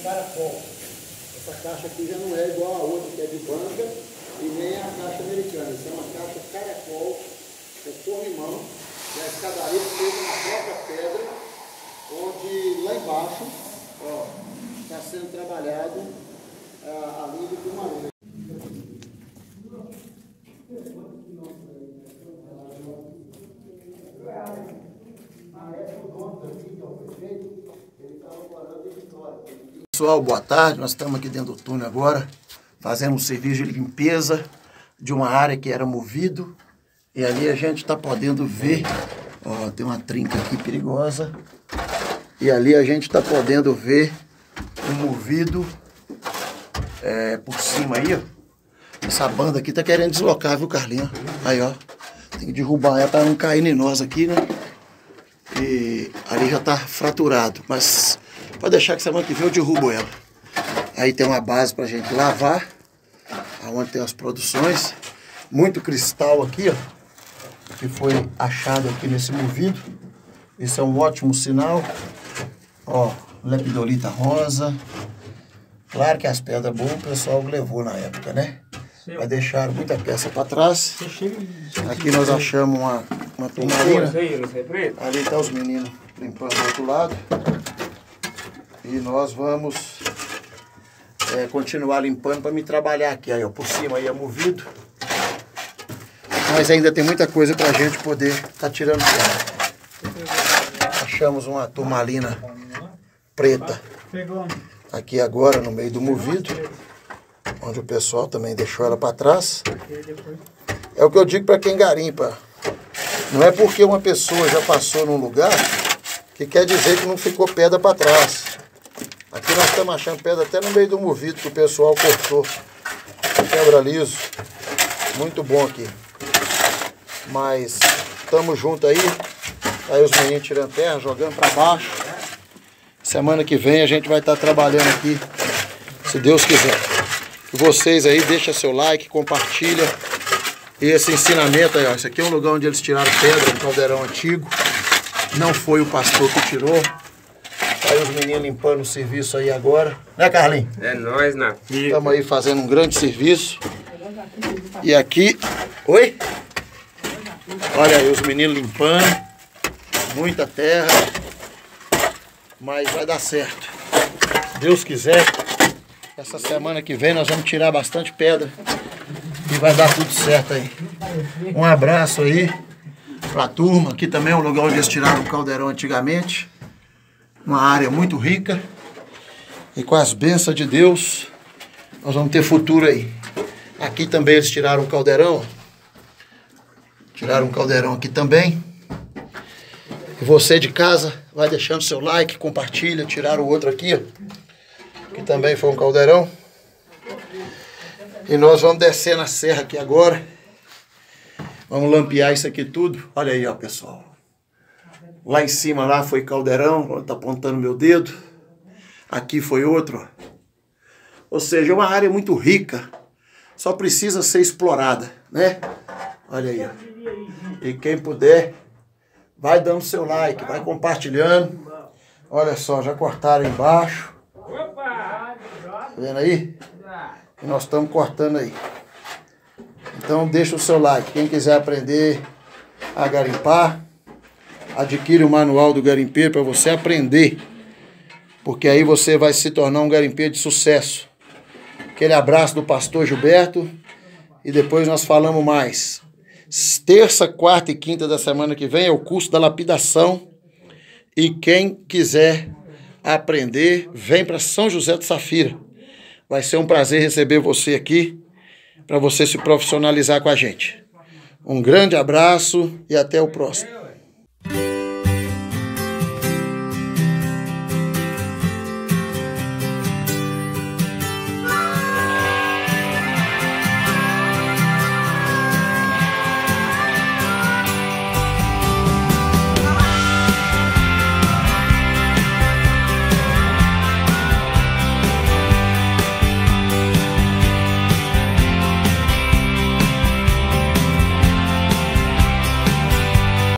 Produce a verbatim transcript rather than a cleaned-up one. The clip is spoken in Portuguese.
caracol. Essa caixa aqui já não é igual a outra que é de banca e nem a caixa americana. Essa é uma caixa caracol, é corrimão, e a escadaria feita na própria pedra, onde lá embaixo está sendo trabalhado a, a linha de turmalina. Pessoal, boa tarde. Nós estamos aqui dentro do túnel agora, fazendo um serviço de limpeza de uma área que era movido. E ali a gente está podendo ver, ó, tem uma trinca aqui perigosa. E ali a gente está podendo ver o movido é, por cima aí, ó. Essa banda aqui tá querendo deslocar, viu, Carlinhos? Aí, ó. Tem que derrubar ela para não cair em nós aqui, né? E ali já tá fraturado. Mas pode deixar que semana que vem eu derrubo ela. Aí tem uma base pra gente lavar. Onde tem as produções. Muito cristal aqui, ó. Que foi achado aqui nesse movido. Isso é um ótimo sinal. Ó, lepidolita rosa. Claro que as pedras boas o pessoal levou na época, né? Vai deixar muita peça para trás. Aqui nós achamos uma, uma turmalina. Ali estão os meninos limpando do outro lado. E nós vamos é, continuar limpando para me trabalhar aqui. Aí, ó, por cima aí é movido. Mas ainda tem muita coisa para a gente poder estar tá tirando fora. Achamos uma turmalina preta aqui agora no meio do movido, onde o pessoal também deixou ela para trás. É o que eu digo para quem garimpa. Não é porque uma pessoa já passou num lugar que quer dizer que não ficou pedra para trás. Aqui nós estamos achando pedra até no meio do movido que o pessoal cortou. Quebra liso. Muito bom aqui. Mas estamos juntos aí. Aí os meninos tirando terra, jogando para baixo. Semana que vem a gente vai estar trabalhando aqui, se Deus quiser. E vocês aí, deixa seu like, compartilha. E esse ensinamento aí, ó. Esse aqui é um lugar onde eles tiraram pedra, um caldeirão antigo. Não foi o pastor que tirou. Aí os meninos limpando o serviço aí agora. Né, Carlinhos? É nóis, na fita. Estamos aí fazendo um grande serviço. E aqui... Oi? Olha aí os meninos limpando. Muita terra. Mas vai dar certo. Se Deus quiser, essa semana que vem nós vamos tirar bastante pedra. E vai dar tudo certo aí. Um abraço aí pra turma. Aqui também é um lugar onde eles tiraram o caldeirão antigamente. Uma área muito rica. E com as bênçãos de Deus, nós vamos ter futuro aí. Aqui também eles tiraram o caldeirão. Tiraram um caldeirão aqui também. E você de casa, vai deixando seu like, compartilha, tiraram o outro aqui, ó, que também foi um caldeirão. E nós vamos descer na serra aqui agora. Vamos lampear isso aqui tudo. Olha aí, ó, pessoal. Lá em cima lá foi caldeirão, onde tá apontando meu dedo. Aqui foi outro, ó. Ou seja, é uma área muito rica. Só precisa ser explorada, né? Olha aí, ó. E quem puder... vai dando seu like, vai compartilhando. Olha só, já cortaram embaixo. Tá vendo aí? E nós estamos cortando aí. Então deixa o seu like. Quem quiser aprender a garimpar, adquire o manual do garimpeiro para você aprender. Porque aí você vai se tornar um garimpeiro de sucesso. Aquele abraço do pastor Gilberto. E depois nós falamos mais. Terça, quarta e quinta da semana que vem é o curso da lapidação. E quem quiser aprender, vem para São José de Safira. Vai ser um prazer receber você aqui, para você se profissionalizar com a gente. Um grande abraço e até o próximo.